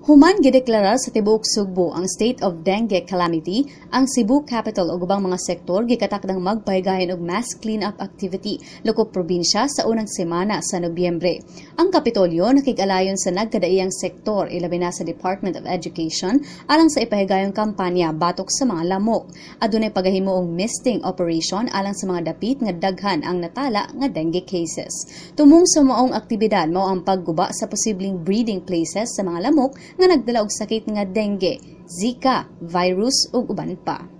Human gideklara sa tibuok Sugbo ang state of dengue calamity, ang Cebu Capital ug ubang mga sektor gikatakdang magpahigayon og mass cleanup activity lukop probinsya sa unang semana sa Nobyembre. Ang Kapitolyo nakig-alayon sa nagkadaiyang sektor ilabi na sa Department of Education alang sa ipahigayong kampanya batok sa mga lamok. Adunay pagahimo og misting operation alang sa mga dapit nga daghan ang natala nga dengue cases. Tumong sa maong aktibidad mao ang pagguba sa posibleng breeding places sa mga lamok nga nagdala og sakit nga dengue, Zika, virus ug uban pa.